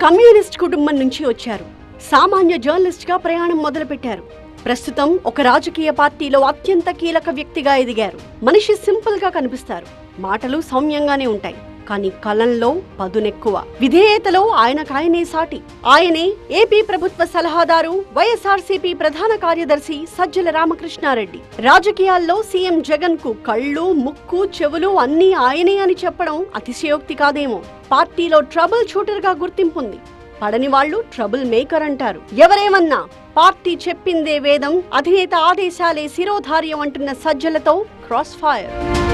Communist కుటుంబం నుంచి వచ్చారు. సామాన్య జర్నలిస్ట్ గా ప్రయాణం మొదలుపెట్టారు. ప్రస్తుతం ఒక రాజకీయ పార్టీలో అత్యంత కీలక వ్యక్తిగా ఎదిగారు. మనిషి సింపుల్ గా కనిపిస్తారు. మాటలు సౌమ్యంగానే ఉంటాయి, కానీ కలంలో పదునెక్కువ. విధేయతలో ఆయనకాయనే సాటి. ఆయనే ఏపీ ప్రభుత్వ సలహాదారు, వైఎస్ఆర్సీపీ ప్రధాన కార్యదర్శి సజ్జల రామకృష్ణారెడ్డి. రాజకీయాల్లో సీఎం జగన్ కు కళ్ళు, ముక్కు, చెవులు అన్నీ ఆయనే అని చెప్పడం అతిశయోక్తి కాదేమో. పార్టీలో ట్రబుల్ షూటర్ గా గుర్తింపుంది. పడని వాళ్ళు ట్రబుల్ మేకర్ అంటారు. ఎవరేమన్నా పార్టీ చెప్పిందే వేదం, అధినేత ఆదేశాలే శిరోధార్యం అంటున్న సజ్జలతో క్రాస్ ఫైర్.